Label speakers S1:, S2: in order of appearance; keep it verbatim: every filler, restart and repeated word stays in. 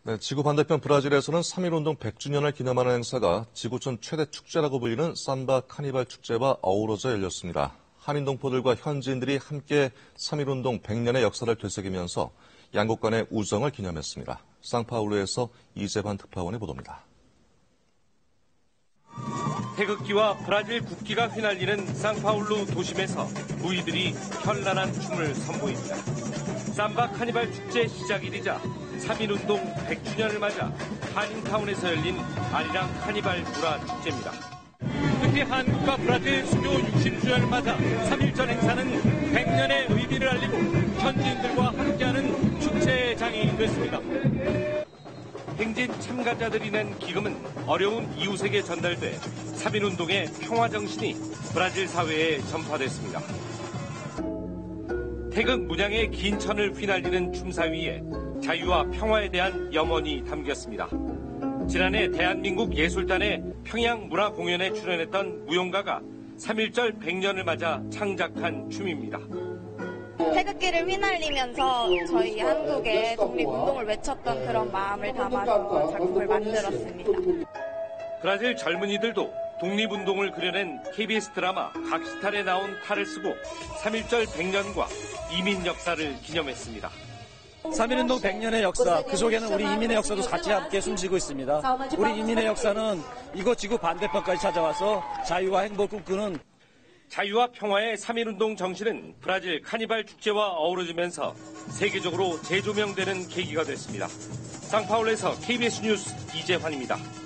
S1: 네, 지구 반대편 브라질에서는 삼일운동 백 주년을 기념하는 행사가 지구촌 최대 축제라고 불리는 삼바 카니발 축제와 어우러져 열렸습니다. 한인동포들과 현지인들이 함께 삼일운동 백 년의 역사를 되새기면서 양국 간의 우정을 기념했습니다. 상파울루에서 이재반 특파원의 보도입니다.
S2: 태극기와 브라질 국기가 휘날리는 상파울루 도심에서 무희들이 현란한 춤을 선보입니다. 삼바 카니발 축제 시작일이자 삼일운동 백 주년을 맞아 한인타운에서 열린 아리랑 카니발 문화 축제입니다. 특히 한국과 브라질 수교 육십 주년을 맞아 삼 일절 행사는 백 년의 의미를 알리고 현지인들과 함께하는 축제장이 됐습니다. 행진 참가자들이 낸 기금은 어려운 이웃에게 전달돼 삼일운동의 평화정신이 브라질 사회에 전파됐습니다. 태극 문양의 긴 천을 휘날리는 춤사 위에 자유와 평화에 대한 염원이 담겼습니다. 지난해 대한민국 예술단의 평양문화공연에 출연했던 무용가가 삼일절 백 년을 맞아 창작한 춤입니다.
S3: 태극기를 휘날리면서 저희 한국의 독립운동을 외쳤던 그런 마음을 담아서 작품을 만들었습니다.
S2: 브라질 젊은이들도 독립운동을 그려낸 케이비에스 드라마 각시탈에 나온 탈을 쓰고 삼일절 백 년과 이민 역사를 기념했습니다.
S4: 삼일운동 백 년의 역사, 그 속에는 우리 이민의 역사도 같이 함께 숨쉬고 있습니다. 우리 이민의 역사는 이곳 지구 반대편까지 찾아와서 자유와 행복을 꿈꾸는
S2: 자유와 평화의 삼일운동 정신은 브라질 카니발 축제와 어우러지면서 세계적으로 재조명되는 계기가 됐습니다. 상파울루에서 케이비에스 뉴스 이재환입니다.